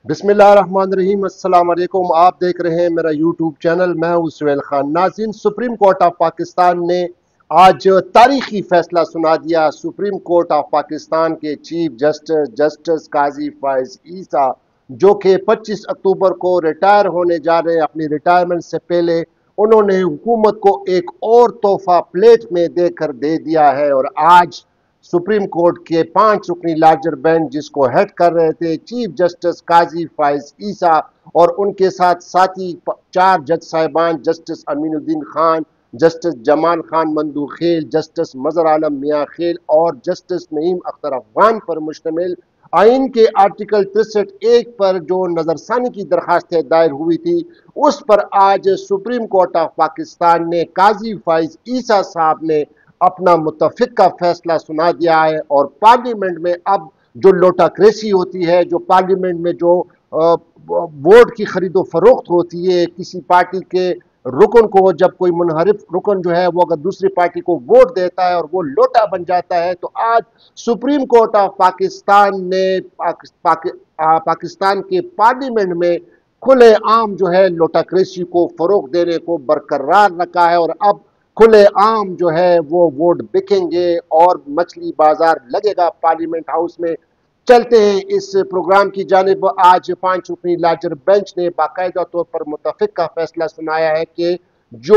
बिस्मिल्लाहिर्रहमानिर्रहीम। अस्सलाम वालेकुम। आप देख रहे हैं मेरा यूट्यूब चैनल। मैं हूं सुहेल खान। नाज़रीन, सुप्रीम कोर्ट ऑफ पाकिस्तान ने आज तारीखी फैसला सुना दिया। सुप्रीम कोर्ट ऑफ पाकिस्तान के चीफ जस्टिस काजी फैज ईसा, जो कि 25 अक्टूबर को रिटायर होने जा रहे हैं, अपनी रिटायरमेंट से पहले उन्होंने हुकूमत को एक और तोहफा प्लेट में देकर दे दिया है। और आज सुप्रीम कोर्ट के 5 रुकनी लार्जर बेंच, जिसको हेड कर रहे थे चीफ जस्टिस काजी फैज ईसा, और उनके साथ साथी 4 जज साहिबान, justice Aminuddin Khan, justice Jamal Khan Mandokhail, justice Mazhar Alam Miankhel और जस्टिस नईम अख्तर अफगान पर मुश्तमिल आइन के आर्टिकल 63(1) पर जो नजरसानी की दरखास्तें दायर हुई थी, उस पर आज सुप्रीम कोर्ट ऑफ पाकिस्तान ने काजी फैज ईसा साहब ने अपना मुतफिक का फैसला सुना दिया है। और पार्लियामेंट में अब जो लोटाक्रेसी होती है, जो पार्लियामेंट में जो वोट की खरीदो फरोख्त होती है, किसी पार्टी के रुकन को, जब कोई मुनहरिफ रुकन जो है वो अगर दूसरी पार्टी को वोट देता है और वो लोटा बन जाता है, तो आज सुप्रीम कोर्ट ऑफ पाकिस्तान ने पाकिस्तान के पार्लियामेंट में खुले आम जो है लोटाक्रेसी को फरोग देने को बरकरार रखा है। और अब खुले आम जो है वो वोट बिकेंगे और मछली बाजार लगेगा पार्लियामेंट हाउस में। चलते हैं इस प्रोग्राम की जानिब। आज 5 रुकनी लार्जर बेंच ने बाकायदा तौर पर मुतफिक का फैसला सुनाया है कि जो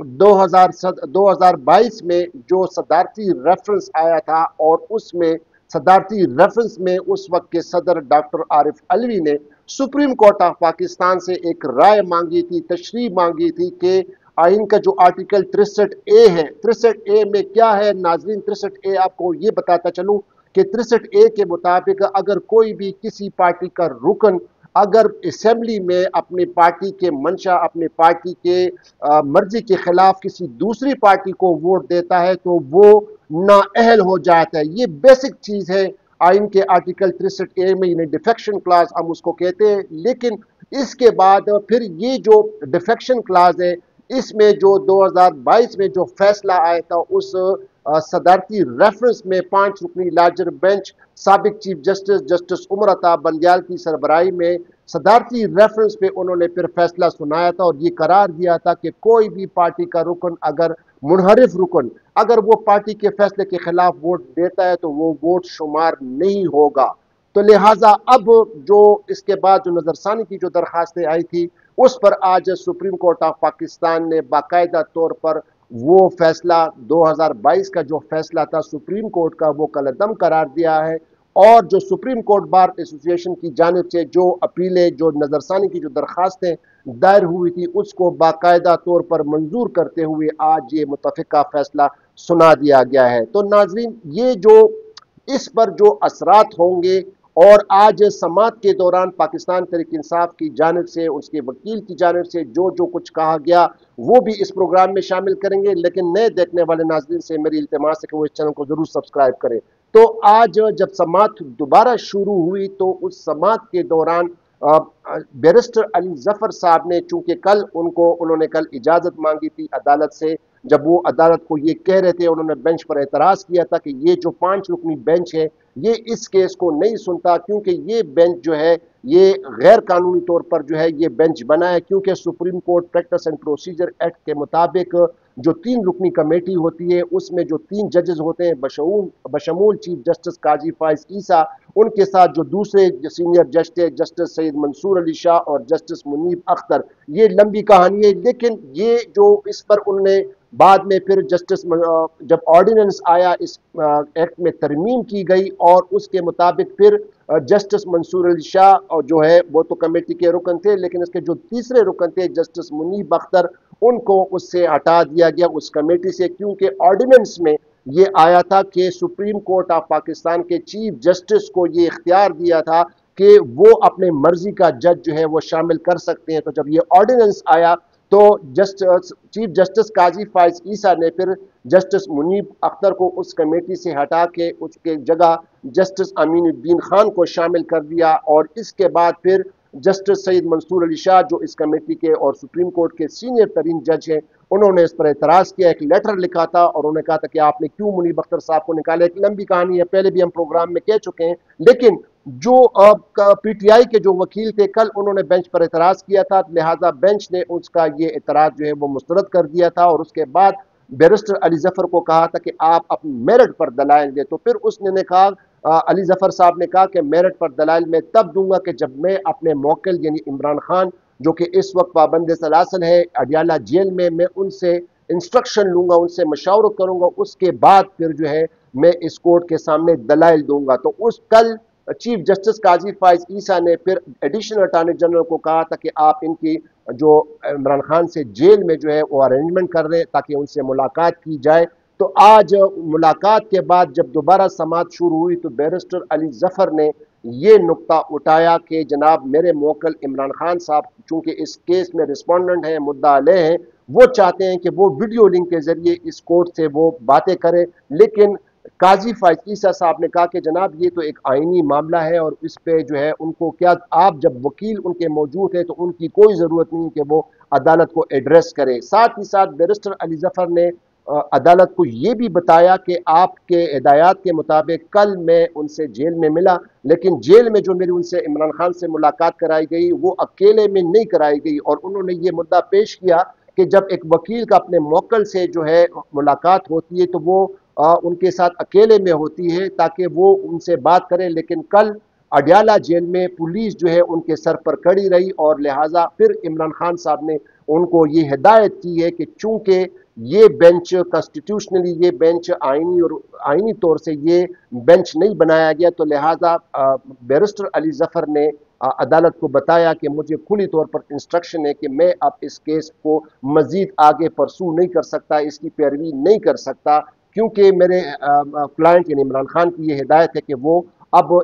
2022 में जो सदारती रेफरेंस आया था, और उसमें सदारती रेफरेंस में उस वक्त के सदर डॉक्टर आरिफ अलवी ने सुप्रीम कोर्ट ऑफ पाकिस्तान से एक राय मांगी थी, तशरीह मांगी थी कि आइन का जो आर्टिकल 63(a) है, 63(a) में क्या है नाजरीन? 63(a) आपको ये बताता चलूं कि 63(a) के मुताबिक अगर कोई भी किसी पार्टी का रुकन अगर असेंबली में अपनी पार्टी के मंशा, अपनी पार्टी के मर्जी के खिलाफ किसी दूसरी पार्टी को वोट देता है, तो वो नाअहल हो जाता है। ये बेसिक चीज है आइन के आर्टिकल 63(a) में, यानी डिफेक्शन क्लास हम उसको कहते हैं। लेकिन इसके बाद फिर ये जो डिफेक्शन क्लास है, इसमें जो 2022 में जो फैसला आया था, उस सदारती रेफरेंस में 5 रुकनी लार्जर बेंच साबिक चीफ जस्टिस उमर अता बंदियाल की सरबराही में सदारती रेफरेंस पे उन्होंने फिर फैसला सुनाया था और ये करार दिया था कि कोई भी पार्टी का रुकन अगर मुनहरिफ रुकन अगर वो पार्टी के फैसले के खिलाफ वोट देता है, तो वो वोट शुमार नहीं होगा। तो लिहाजा अब जो इसके बाद जो नजरसानी की जो दरखास्तें आई थी, उस पर आज सुप्रीम कोर्ट ऑफ पाकिस्तान ने बाकायदा तौर पर वो फैसला 2022 का जो फैसला था सुप्रीम कोर्ट का, वो कलअदम करार दिया है। और जो सुप्रीम कोर्ट बार एसोसिएशन की जानिब से जो अपीलें, जो नजरसानी की जो दरखास्तें दायर हुई थी, उसको बाकायदा तौर पर मंजूर करते हुए आज ये मुतफिका फैसला सुना दिया गया है। तो नाजरीन, ये जो इस पर जो असरात होंगे, और आज समात के दौरान पाकिस्तान तहरीक इंसाफ की जानिब से, उसके वकील की जानिब से जो जो कुछ कहा गया, वो भी इस प्रोग्राम में शामिल करेंगे। लेकिन नए देखने वाले नाज़रीन से मेरी इल्तिमास है कि वो इस चैनल को जरूर सब्सक्राइब करें। तो आज जब समात दोबारा शुरू हुई, तो उस समात के दौरान बैरिस्टर अली जफर साहब ने, चूंकि कल उन्होंने कल इजाजत मांगी थी अदालत से, जब वो अदालत को ये कह रहे थे, उन्होंने बेंच पर एतराज किया था कि ये जो 5 रुकनी बेंच है, ये इस केस को नहीं सुनता, क्योंकि ये बेंच जो है ये गैर कानूनी तौर पर जो है ये बेंच बना है। क्योंकि supreme court practice and procedure act के मुताबिक जो 3 रुकनी कमेटी होती है, उसमें जो 3 जजेस होते हैं, बशमूल चीफ जस्टिस काजी फैज ईसा, उनके साथ जो दूसरे सीनियर जज थे, जस्टिस सैयद मंसूर अली शाह और जस्टिस मुनीब अख्तर, ये लंबी कहानी है। लेकिन ये जो इस पर उन्होंने बाद में फिर जब ऑर्डिनेंस आया, इस एक्ट में तरमीम की गई, और उसके मुताबिक फिर जस्टिस मंसूर अली शाह और जो है वो तो कमेटी के रुकन थे, लेकिन इसके जो तीसरे रुकन थे जस्टिस मुनीब अख्तर, उनको उससे हटा दिया गया उस कमेटी से। क्योंकि ऑर्डिनेंस में ये आया था कि सुप्रीम कोर्ट ऑफ पाकिस्तान के चीफ जस्टिस को ये इख्तियार दिया था कि वो अपने मर्जी का जज जो है वो शामिल कर सकते हैं। तो जब ये ऑर्डिनेंस आया, तो चीफ जस्टिस काजी फैज ईसा ने फिर जस्टिस मुनीब अख्तर को उस कमेटी से हटा के उसके जगह जस्टिस अमीनुद्दीन खान को शामिल कर दिया। और इसके बाद फिर जस्टिस सैयद मंसूर अली शाह, जो इस कमेटी के और सुप्रीम कोर्ट के सीनियर तरीन जज हैं, उन्होंने इस पर एतराज़ किया, एक लेटर लिखा था और उन्होंने कहा था कि आपने क्यों मुनीब अख्तर साहब को निकाला। एक लंबी कहानी है, पहले भी हम प्रोग्राम में कह चुके हैं। लेकिन जो पीटीआई के जो वकील थे, कल उन्होंने बेंच पर एतराज किया था, लिहाजा बेंच ने उसका ये एतराज जो है वो मुस्तरद कर दिया था और उसके बाद बैरिस्टर अली जफर को कहा था कि आप अपनी मेरिट पर दलाइल दें। तो फिर उसने ने कहा, अली जफर साहब ने कहा कि मेरिट पर दलाइल मैं तब दूंगा कि जब मैं अपने मौकिल यानी इमरान खान जो कि इस वक्त पाबंद सलासल है अडियाला जेल में, मैं उनसे इंस्ट्रक्शन लूंगा, उनसे मशावरत करूंगा, उसके बाद फिर जो है मैं इस कोर्ट के सामने दलाइल दूंगा। तो उस कल चीफ जस्टिस काजी फैज ईसा ने फिर एडिशनल अटॉर्नी जनरल को कहा था कि आप इनकी जो इमरान खान से जेल में जो है वो अरेंजमेंट कर रहे हैं ताकि उनसे मुलाकात की जाए। तो आज मुलाकात के बाद जब दोबारा समाअत शुरू हुई तो बैरिस्टर अली जफर ने ये नुक्ता उठाया कि जनाब मेरे मौकल इमरान खान साहब चूंकि इस केस में रिस्पोंडेंट हैं, मुद्दा अलह हैं, वो चाहते हैं कि वो वीडियो लिंक के जरिए इस कोर्ट से वो बातें करें। लेकिन काजी फैज ईसा साहब ने कहा कि जनाब ये तो एक आईनी मामला है और इस पे जो है उनको क्या, आप जब वकील उनके मौजूद है तो उनकी कोई ज़रूरत नहीं कि वो अदालत को एड्रेस करें। साथ ही साथ बैरिस्टर अली जफर ने अदालत को ये भी बताया कि आपके हिदायत के मुताबिक कल मैं उनसे जेल में मिला, लेकिन जेल में जो मेरी उनसे इमरान खान से मुलाकात कराई गई वो अकेले में नहीं कराई गई। और उन्होंने ये मुद्दा पेश किया कि जब एक वकील का अपने मौकल से जो है मुलाकात होती है तो वो उनके साथ अकेले में होती है ताकि वो उनसे बात करें, लेकिन कल अडियाला जेल में पुलिस जो है उनके सर पर खड़ी रही और लिहाजा फिर इमरान खान साहब ने उनको ये हिदायत की है कि चूंकि ये बेंच कॉन्स्टिट्यूशनली, ये बेंच आईनी और आईनी तौर से ये बेंच नहीं बनाया गया, तो लिहाजा बैरिस्टर अली जफर ने अदालत को बताया कि मुझे खुली तौर पर इंस्ट्रक्शन है कि मैं अब इस केस को मजीद आगे परसू नहीं कर सकता, इसकी पैरवी नहीं कर सकता, क्योंकि मेरे क्लाइंट यानी इमरान खान की ये हिदायत है कि वो अब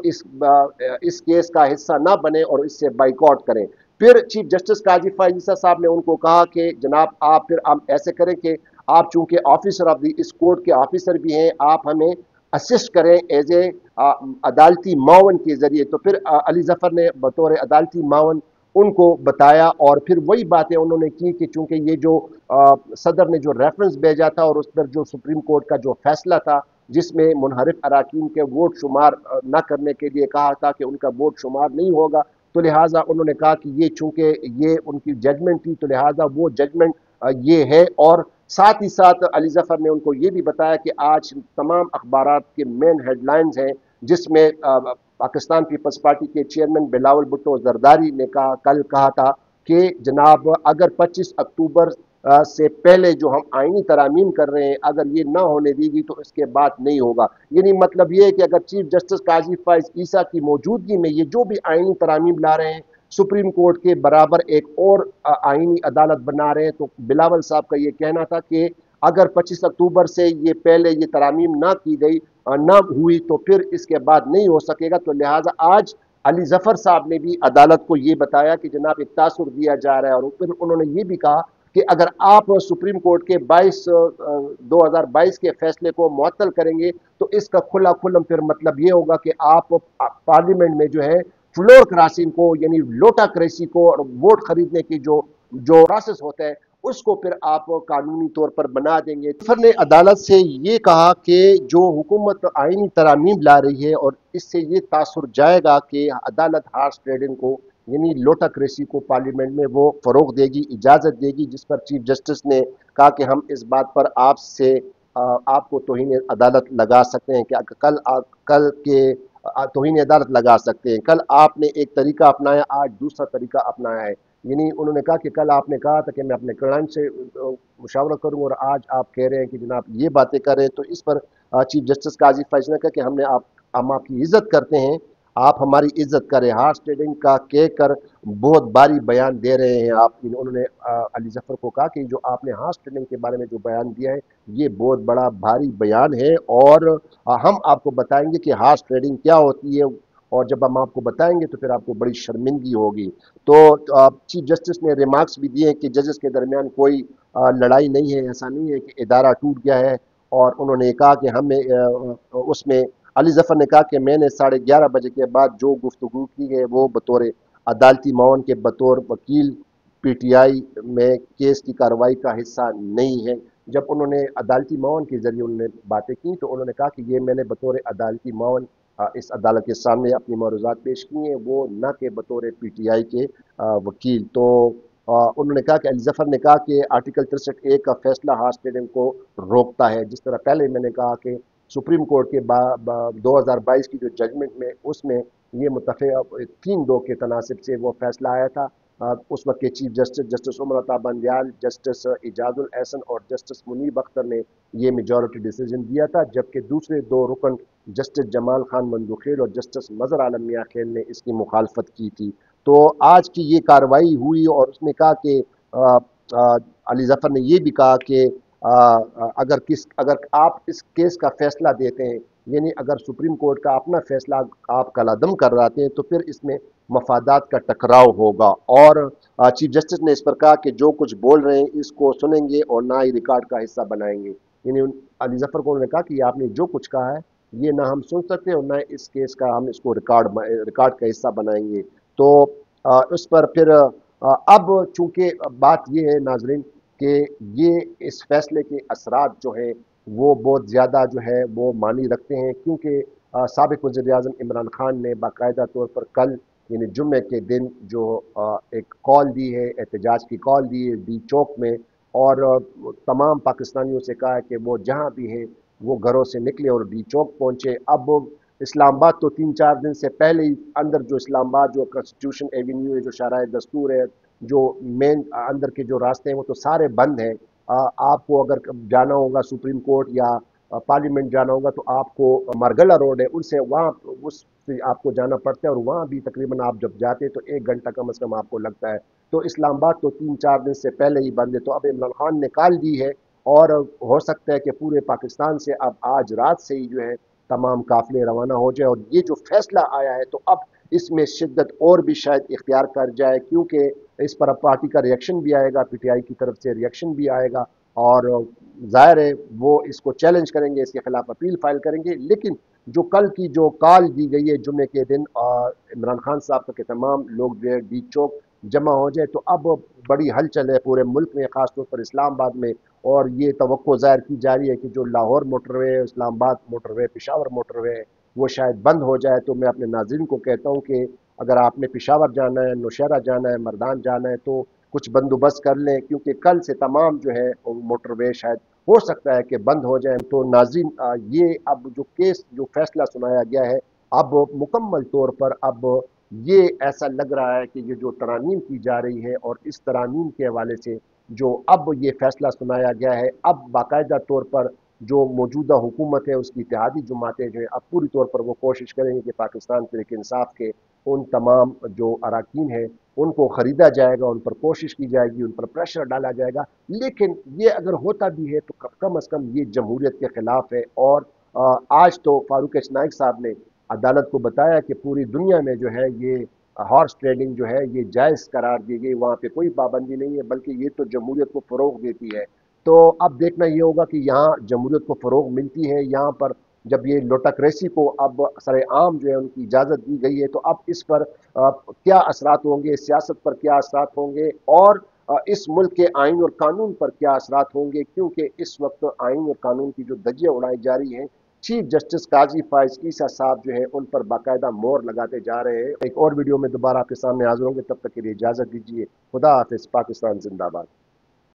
इस केस का हिस्सा ना बने और इससे बाइकआउट करें। फिर चीफ जस्टिस काजी फैज साहब ने उनको कहा कि जनाब आप फिर आप ऐसे करें कि आप चूंकि ऑफिसर ऑफ द इस कोर्ट के ऑफिसर भी हैं, आप हमें असिस्ट करें एज ए अदालती मावन के जरिए। तो फिर अली जफर ने बतौर अदालती मावन उनको बताया और फिर वही बातें उन्होंने की कि चूंकि ये जो सदर ने जो रेफरेंस भेजा था और उस पर जो सुप्रीम कोर्ट का जो फैसला था जिसमें मुनहरिफ अराकीन के वोट शुमार न करने के लिए कहा था कि उनका वोट शुमार नहीं होगा, तो लिहाजा उन्होंने कहा कि ये चूंकि ये उनकी जजमेंट थी तो लिहाजा वो जजमेंट ये है। और साथ ही साथ अली जफर ने उनको ये भी बताया कि आज तमाम अखबारात के मेन हेडलाइंस हैं जिसमें पाकिस्तान पीपल्स पार्टी के चेयरमैन बिलावल भुट्टो जरदारी ने कल कहा था कि जनाब अगर 25 अक्टूबर से पहले जो हम आईनी तरामीम कर रहे हैं अगर ये ना होने देगी तो इसके बाद नहीं होगा। यानी मतलब ये है कि अगर चीफ जस्टिस काजी फैज ईसा की मौजूदगी में ये जो भी आईनी तरामीम ला रहे हैं सुप्रीम कोर्ट के बराबर एक और आईनी अदालत बना रहे हैं, तो बिलावल साहब का ये कहना था कि अगर 25 अक्टूबर से ये पहले ये तरामीम ना की गई ना हुई तो फिर इसके बाद नहीं हो सकेगा। तो लिहाजा आज अली जफर साहब ने भी अदालत को ये बताया कि जनाब एक तासुर दिया जा रहा है और फिर उन्होंने ये भी कहा कि अगर आप सुप्रीम कोर्ट के 2022 के फैसले को मुअत्तल करेंगे तो इसका खुला खुल्लम फिर मतलब ये होगा कि आप पार्लियामेंट में जो है फ्लोर क्रॉसिंग को यानी लोटाक्रेसी को और वोट खरीदने की जो जो प्रोसेस होता है उसको फिर आप कानूनी तौर पर बना देंगे। सफर ने अदालत से ये कहा कि जो हुकूमत आईनी तरामीम ला रही है और इससे ये तासुर जाएगा कि अदालत हार्स ट्रेडिंग को यानी लोटाक्रेसी को पार्लियामेंट में वो फरोग देगी, इजाज़त देगी, जिस पर चीफ जस्टिस ने कहा कि हम इस बात पर आपसे आपको तौहीन अदालत लगा सकते हैं कि कल के तौहीन अदालत लगा सकते हैं। कल आपने एक तरीका अपनाया, आज दूसरा तरीका अपनाया है। यानी उन्होंने कहा कि कल आपने कहा था कि मैं अपने क्लाइंट से मुशावरा करूं और आज आप कह रहे हैं कि जनाब ये बातें करें। तो इस पर चीफ जस्टिस काजी फैज ने कहा कि हम आपकी इज्जत करते हैं, आप हमारी इज्जत करें। हार्स ट्रेडिंग का कह कर बहुत भारी बयान दे रहे हैं आप। उन्होंने अली जफर को कहा कि जो आपने हार्स ट्रेडिंग के बारे में जो बयान दिया है ये बहुत बड़ा भारी बयान है और हम आपको बताएंगे कि हार्स ट्रेडिंग क्या होती है और जब हम आपको बताएंगे तो फिर आपको बड़ी शर्मिंदगी होगी। तो चीफ जस्टिस ने रिमार्क्स भी दिए कि जजेस के दरमियान कोई लड़ाई नहीं है, ऐसा नहीं है कि इदारा टूट गया है। और उन्होंने कहा कि हमें उसमें अली जफर ने कहा कि मैंने 11:30 बजे के बाद जो गुफ्तगू की है वो बतौर अदालती मावन के बतौर वकील पीटीआई में केस की कार्रवाई का हिस्सा नहीं है। जब उन्होंने अदालती मावन के जरिए उन्होंने बातें की तो उन्होंने कहा कि ये मैंने बतौर अदालती मावन इस अदालत के सामने अपनी मौरूज़ात पेश की हैं, वो न कि बतौर PTI के वकील। तो उन्होंने कहा कि अली ज़फ़र ने कहा कि आर्टिकल 63A का फैसला हॉर्स ट्रेडिंग को रोकता है। जिस तरह पहले मैंने कहा कि सुप्रीम कोर्ट के 2022 की जो जजमेंट में उसमें ये मुतफ़िक़ 3-2 के तनासिब से वो फैसला आया था। उस वक्त के chief justice justice Umar Ata Bandial, justice Ijajul Ehsan और जस्टिस मुनीब अख्तर ने ये मेजॉरिटी डिसीजन दिया था, जबकि दूसरे 2 रुकन जस्टिस जमाल खान मंदुखेल और जस्टिस मज़हर आलम मियां खेल ने इसकी मुखालफत की थी। तो आज की ये कार्रवाई हुई और उसने कहा कि अली ज़फ़र ने यह भी कहा कि अगर आप इस केस का फैसला देते हैं, यानी अगर सुप्रीम कोर्ट का अपना फैसला आप कलादम करवाते हैं, तो फिर इसमें मफादात का टकराव होगा। और चीफ जस्टिस ने इस पर कहा कि जो कुछ बोल रहे हैं इसको सुनेंगे और ना ही रिकॉर्ड का हिस्सा बनाएंगे। यानी अली ज़फ़र को उन्होंने कहा कि आपने जो कुछ कहा है ये ना हम सुन सकते और ना इस केस का हम इसको रिकॉर्ड का हिस्सा बनाएंगे। तो उस पर फिर अब चूंकि बात यह है नाजरीन कि ये इस फैसले के असरात जो हैं वो बहुत ज़्यादा जो है वो मानी रखते हैं, क्योंकि साबिक़ वज़ीर-ए-आज़म इमरान खान ने बाकायदा तौर पर कल यानी जुम्मे के दिन जो एक कॉल दी है, एहतजाज की कॉल दी है डी चौक में, और तमाम पाकिस्तानियों से कहा है कि वो जहाँ भी हैं वो घरों से निकले और डी चौक पहुँचे। अब इस्लामाबाद तो 3-4 दिन से पहले ही अंदर जो इस्लामाबाद जो कॉन्स्टिट्यूशन एवेन्यू है, जो शाहराह दस्तूर है, जो मेन अंदर के जो रास्ते हैं वो तो सारे बंद हैं। आपको अगर जाना होगा सुप्रीम कोर्ट या पार्लियामेंट जाना होगा तो आपको मारगला रोड है उनसे वहाँ उस आपको जाना पड़ता है, और वहाँ भी तकरीबन आप जब जाते हैं तो 1 घंटा कम से कम आपको लगता है। तो इस्लामाबाद तो 3-4 दिन से पहले ही बंद है। तो अब इमरान खान ने कॉल दी है और हो सकता है कि पूरे पाकिस्तान से अब आज रात से ही जो है तमाम काफिले रवाना हो जाए, और ये जो फैसला आया है तो अब इसमें शिद्दत और भी शायद इख्तियार कर जाए, क्योंकि इस पर अब पार्टी का रिएक्शन भी आएगा, PTI की तरफ से रिएक्शन भी आएगा, और ज़ाहिर है वो इसको चैलेंज करेंगे, इसके खिलाफ अपील फाइल करेंगे। लेकिन जो कल की जो कॉल दी गई है जुम्मे के दिन इमरान खान साहब का कि तमाम लोग जो है डी चौक जमा हो जाए, तो अब बड़ी हलचल है पूरे मुल्क में, ख़ासतौर पर इस्लामाबाद में। और ये तवक्को ज़ाहिर की जा रही है कि जो Lahore motorway, Islamabad motorway, Peshawar motorway वो शायद बंद हो जाए। तो मैं अपने नाज़रीन को कहता हूँ कि अगर आपने पेशावर जाना है, नौशहरा जाना है, मर्दान जाना है, तो कुछ बंदोबस्त कर लें, क्योंकि कल से तमाम जो है मोटरवे शायद हो सकता है कि बंद हो जाए। तो नाज़रीन ये अब जो केस जो फैसला सुनाया गया है, अब मुकम्मल तौर पर अब ये ऐसा लग रहा है कि ये जो तरानीम की जा रही है और इस तरानीम के हवाले से जो अब ये फैसला सुनाया गया है, अब बाकायदा तौर पर जो मौजूदा हुकूमत है उसकी इत्तेहादी जमातें जो है अब पूरी तौर पर वो कोशिश करेंगी कि पाकिस्तान तहरीक इंसाफ के उन तमाम जो अरकान हैं उनको ख़रीदा जाएगा, उन पर कोशिश की जाएगी, उन पर प्रेशर डाला जाएगा। लेकिन ये अगर होता भी है तो कम अज़ कम ये जमहूरियत के ख़िलाफ़ है। और आज तो फारूक नाइक साहब ने अदालत को बताया कि पूरी दुनिया में जो है ये हॉर्स ट्रेडिंग जो है ये जायज़ करार दी गई, वहाँ पे कोई पाबंदी नहीं है, बल्कि ये तो जमहूरियत को फ़रोग़ देती है। तो अब देखना ये होगा कि यहाँ जमहूरियत को फ़रोग़ मिलती है, यहाँ पर जब ये लोटाक्रेसी को अब सरेआम जो है उनकी इजाज़त दी गई है, तो अब इस पर क्या असरात होंगे, सियासत पर क्या असरात होंगे, और इस मुल्क के आइन और कानून पर क्या असरात होंगे, क्योंकि इस वक्त आइन और कानून की जो धज्जियाँ उड़ाई जा रही हैं, चीफ जस्टिस काजी फैज साहब जो है उन पर बाकायदा मोहर लगाते जा रहे हैं। एक और वीडियो में दोबारा आपके सामने हाजिर होंगे, तब तक के लिए इजाज़त दीजिए। खुदा हाफिज़। पाकिस्तान जिंदाबाद।